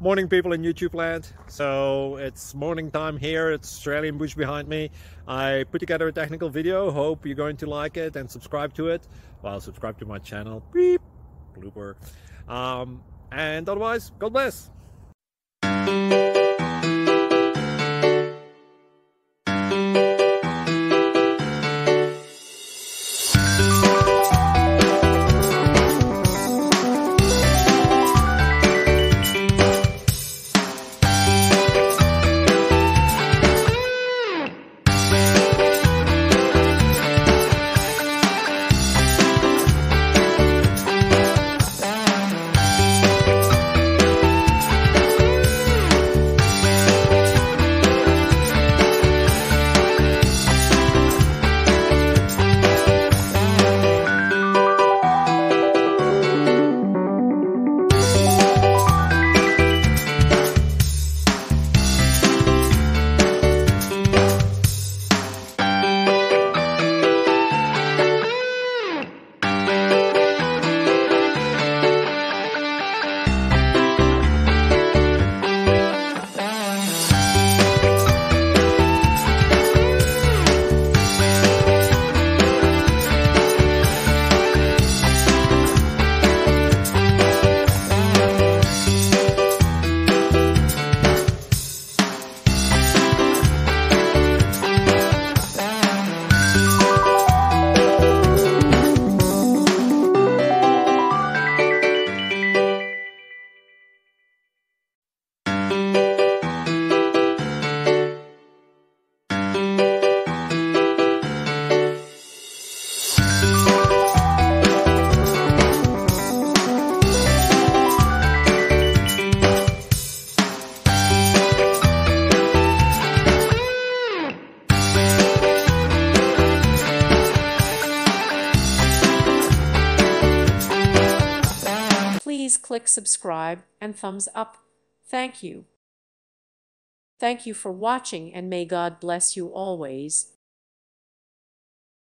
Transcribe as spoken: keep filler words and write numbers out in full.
Morning, people in YouTube land. So it's morning time here. It's Australian bush behind me. I put together a technical video. Hope you're going to like it and subscribe to it. Well, subscribe to my channel. Beep. Blooper. Um, and otherwise, God bless. Please click subscribe and thumbs up. Thank you. Thank you for watching, and may God bless you always.